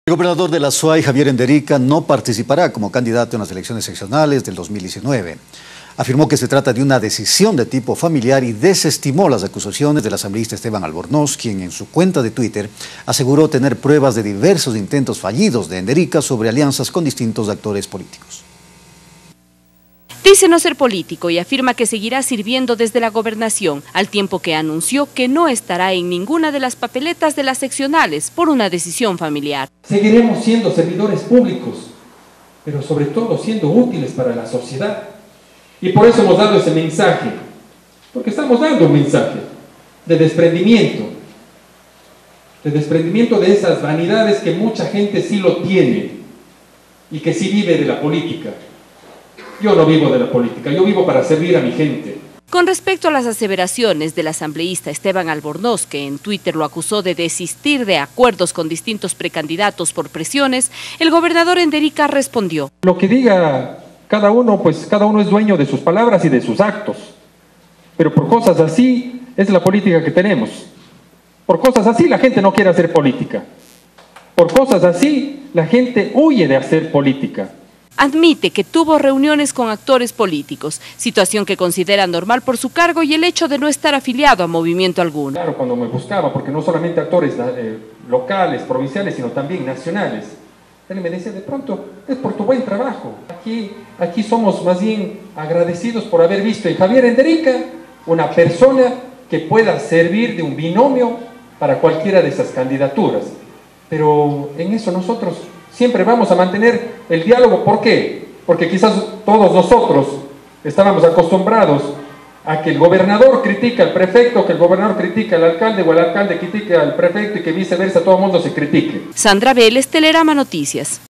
El gobernador de la SUAY, Javier Enderica, no participará como candidato en las elecciones seccionales del 2019. Afirmó que se trata de una decisión de tipo familiar y desestimó las acusaciones del asambleísta Esteban Albornoz, quien en su cuenta de Twitter aseguró tener pruebas de diversos intentos fallidos de Enderica sobre alianzas con distintos actores políticos. Dice no ser político y afirma que seguirá sirviendo desde la gobernación, al tiempo que anunció que no estará en ninguna de las papeletas de las seccionales por una decisión familiar. Seguiremos siendo servidores públicos, pero sobre todo siendo útiles para la sociedad. Y por eso hemos dado ese mensaje, porque estamos dando un mensaje de desprendimiento de esas vanidades que mucha gente sí lo tiene y que sí vive de la política. Yo no vivo de la política, yo vivo para servir a mi gente. Con respecto a las aseveraciones del asambleísta Esteban Albornoz, que en Twitter lo acusó de desistir de acuerdos con distintos precandidatos por presiones, el gobernador Enderica respondió: Lo que diga cada uno, pues cada uno es dueño de sus palabras y de sus actos. Pero por cosas así es la política que tenemos. Por cosas así la gente no quiere hacer política. Por cosas así la gente huye de hacer política. Admite que tuvo reuniones con actores políticos, situación que considera normal por su cargo y el hecho de no estar afiliado a movimiento alguno. Claro, cuando me buscaba, porque no solamente actores locales, provinciales, sino también nacionales. Él me decía, de pronto, es por tu buen trabajo. Aquí somos más bien agradecidos por haber visto en Javier Enderica una persona que pueda servir de un binomio para cualquiera de esas candidaturas. Pero en eso nosotros siempre vamos a mantener el diálogo. ¿Por qué? Porque quizás todos nosotros estábamos acostumbrados a que el gobernador critica al prefecto, que el gobernador critica al alcalde o el alcalde critica al prefecto y que viceversa todo el mundo se critique. Sandra Vélez, Telerama Noticias.